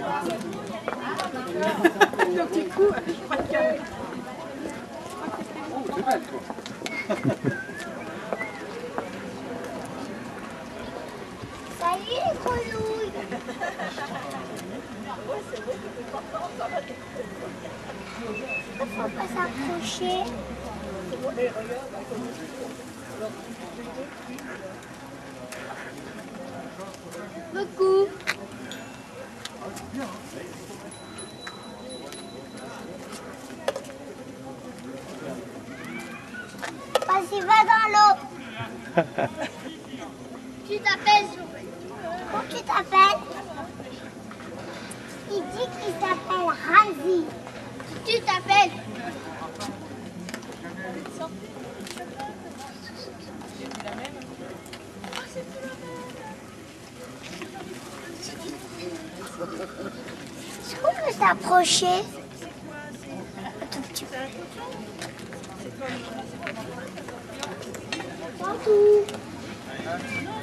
Le petit coup, je crois que... Oh, c'est belle, quoi. Salut les grenouilles. Faut pas s'approcher. Beaucoup. Vas-y, va dans l'eau. Tu t'appelles? Comment tu t'appelles? Il dit qu'il s'appelle Razi. Tu t'appelles? Est-ce qu'on peut s'approcher? Un tout petit peu. Bonjour.